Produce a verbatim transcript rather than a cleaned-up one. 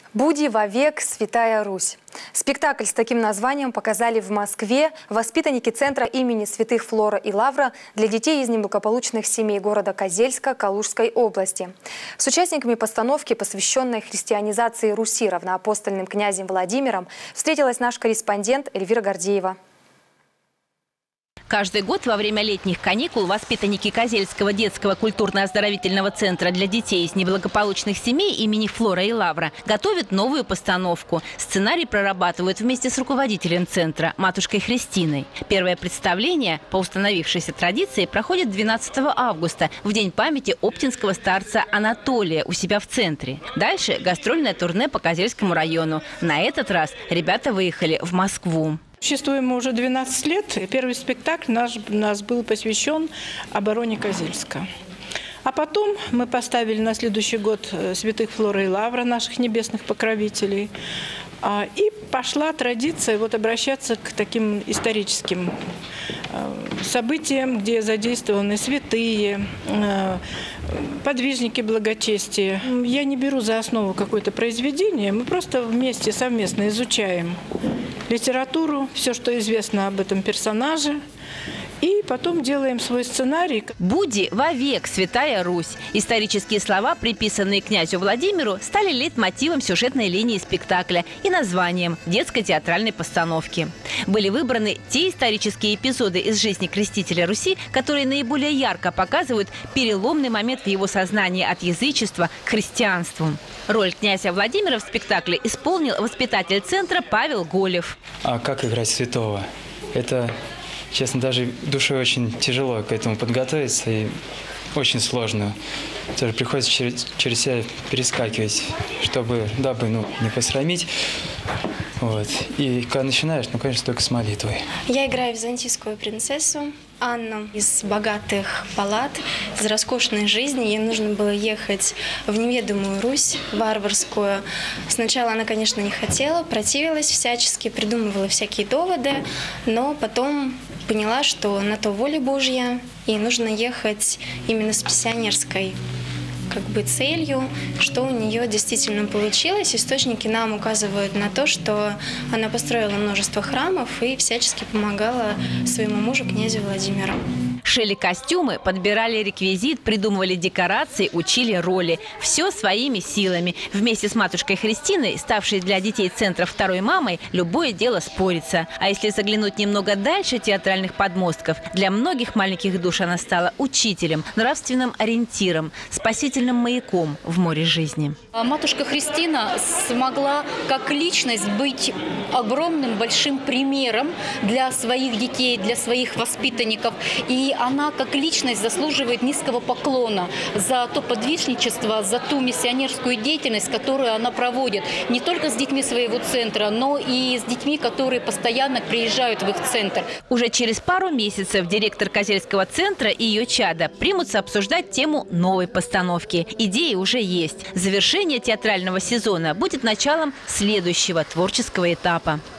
«Буди вовек, Святая Русь». Спектакль с таким названием показали в Москве воспитанники Центра имени святых Флора и Лавра для детей из неблагополучных семей города Козельска Калужской области. С участниками постановки, посвященной христианизации Руси равноапостольным князем Владимиром, встретилась наш корреспондент Эльвира Гордеева. Каждый год во время летних каникул воспитанники Козельского детского культурно-оздоровительного центра для детей из неблагополучных семей имени Флора и Лавра готовят новую постановку. Сценарий прорабатывают вместе с руководителем центра, матушкой Христиной. Первое представление по установившейся традиции проходит двенадцатого августа, в день памяти оптинского старца Анатолия у себя в центре. Дальше гастрольное турне по Козельскому району. На этот раз ребята выехали в Москву. Существуем мы уже двенадцать лет. Первый спектакль наш, нас был посвящен обороне Козельска. А потом мы поставили на следующий год святых Флора и Лавра, наших небесных покровителей. И пошла традиция вот обращаться к таким историческим событиям, где задействованы святые, подвижники благочестия. Я не беру за основу какое-то произведение, мы просто вместе совместно изучаем литературу, все, что известно об этом персонаже, и потом делаем свой сценарий. «Буди вовек, Святая Русь». Исторические слова, приписанные князю Владимиру, стали лейтмотивом сюжетной линии спектакля и названием детской театральной постановки. Были выбраны те исторические эпизоды из жизни крестителя Руси, которые наиболее ярко показывают переломный момент в его сознании от язычества к христианству. Роль князя Владимира в спектакле исполнил воспитатель центра Павел Голев. А как играть святого? Это, честно, даже душой очень тяжело к этому подготовиться и очень сложно. Тоже приходится через, через себя перескакивать, чтобы, дабы ну, не посрамить. Вот. И когда начинаешь, ну, конечно, только с молитвой. Я играю византийскую принцессу Анну из богатых палат, из роскошной жизни. Ей нужно было ехать в неведомую Русь, варварскую. Сначала она, конечно, не хотела, противилась всячески, придумывала всякие доводы, но потом поняла, что на то воля Божья, и нужно ехать именно с миссионерской как бы целью, что у нее действительно получилось. Источники нам указывают на то, что она построила множество храмов и всячески помогала своему мужу, князю Владимиру. Шили костюмы, подбирали реквизит, придумывали декорации, учили роли. Все своими силами. Вместе с матушкой Христиной, ставшей для детей центра второй мамой, любое дело спорится. А если заглянуть немного дальше театральных подмостков, для многих маленьких душ она стала учителем, нравственным ориентиром, спасительным маяком в море жизни. Матушка Христина смогла как личность быть огромным, большим примером для своих детей, для своих воспитанников. И она как личность заслуживает низкого поклона за то подвижничество, за ту миссионерскую деятельность, которую она проводит не только с детьми своего центра, но и с детьми, которые постоянно приезжают в их центр. Уже через пару месяцев директор Козельского центра и ее чада примутся обсуждать тему новой постановки. Идеи уже есть. Завершение театрального сезона будет началом следующего творческого этапа.